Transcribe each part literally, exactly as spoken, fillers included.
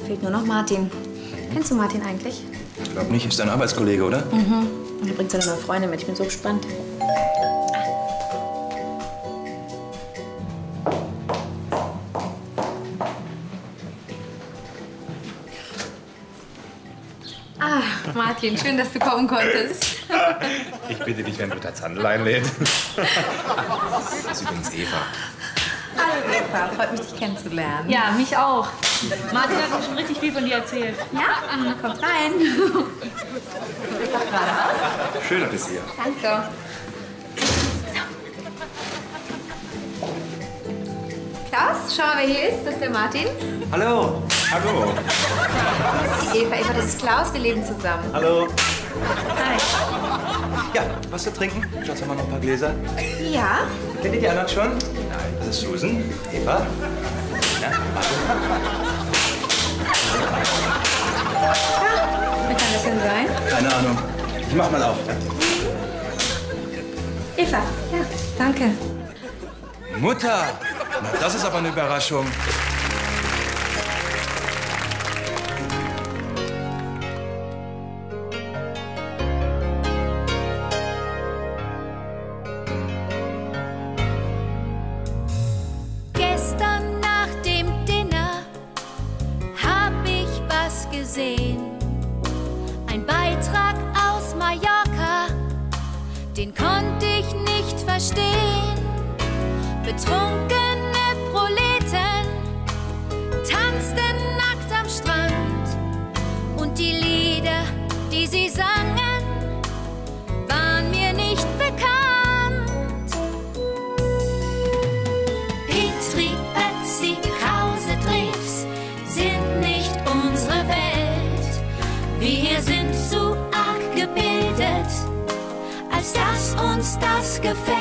Fehlt nur noch Martin. Kennst du Martin eigentlich? Ich glaube nicht. Ist dein Arbeitskollege, oder? Mhm. Und er bringt seine neue Freundin mit. Ich bin so gespannt. Ah, Martin, schön, dass du kommen konntest. Ich bitte dich, wenn Britta Zandl einlädt. Das ist übrigens Eva. Hallo Eva, freut mich, dich kennenzulernen. Ja, mich auch. Martin hat mir schon richtig viel von dir erzählt. Ja? Mhm, kommt rein. Schön, dass ihr. Danke. Klaus, schau mal, wer hier ist. Das ist der Martin. Hallo. Hallo. Das ist die Eva. Eva, das ist Klaus. Wir leben zusammen. Hallo. Hi. Ja, was zu trinken? Schatz, haben wir noch ein paar Gläser? Ja? Kennt ihr die anderen schon? Nein. Das ist Susan. Eva. Ja, Martin. Wer kann das denn sein? Keine Ahnung. Ich mach mal auf. Eva. Ja, danke. Mutter! Na, das ist aber eine Überraschung. Gestern nach dem Dinner hab ich was gesehen. Ein Beitrag aus Mallorca, den konnte ich nicht verstehen. Betrunkene Proleten tanzten nackt am Strand und die Lieder, die sie sangen, waren mir nicht bekannt. Petri, Ötzi, Krause, Drews sind nicht unsere Welt. Wir sind zu arg gebildet, als dass uns das gefällt.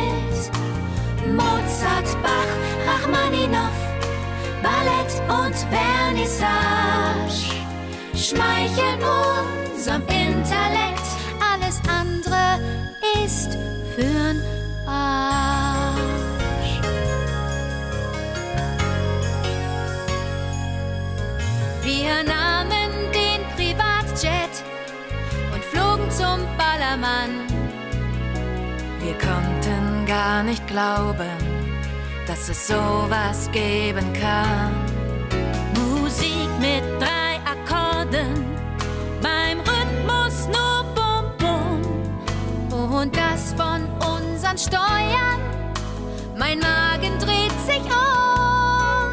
Mozart, Bach, Rachmaninow, Ballett und Vernissage schmeicheln unserem Intellekt. Alles andere ist für'n Arsch. Wir nahmen den Privatjet und flogen zum Ballermann. Wir konnten gar nicht glauben, dass es sowas geben kann. Musik mit drei Akkorden, beim Rhythmus nur Bum Bum. Und das von unseren Steuern, mein Magen dreht sich um.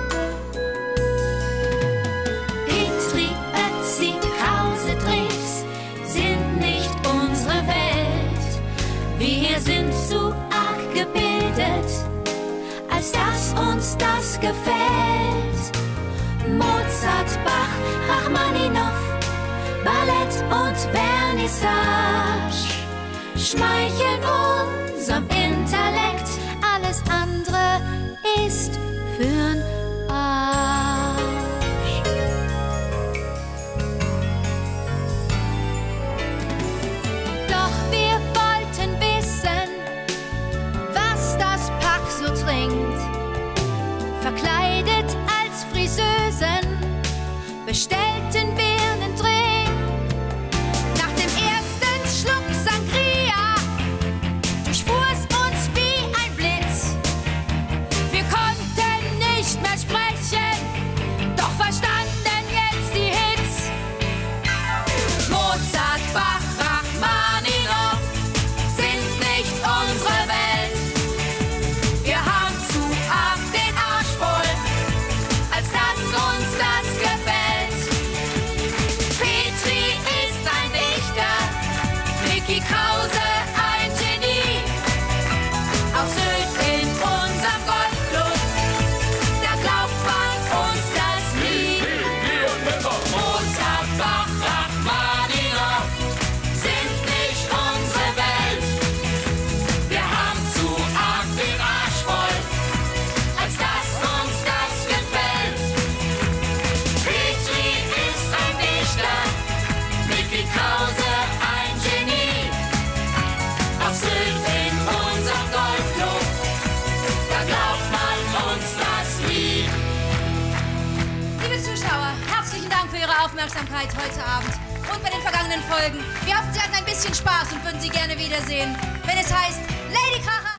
Petri, Ötzi, Krause, Drews sind nicht unsere Welt. Wir sind zu arg gebildet, als dass uns das gefällt. Mozart, Bach, Rachmaninow, Ballett und Vernissage schmeicheln unserem Intellekt. Alles andere ist für'n Arsch. Doch wir wollten wissen, was das Pack so trinkt. Verkleidet als Friseusen bestellten wir einen Drink. Nach dem ersten Schluck Sangria durchfuhr es uns wie ein Blitz. Wir konnten Liebe Zuschauer, herzlichen Dank für Ihre Aufmerksamkeit heute Abend und bei den vergangenen Folgen. Wir hoffen, Sie hatten ein bisschen Spaß und würden Sie gerne wiedersehen, wenn es heißt Lady Kracher.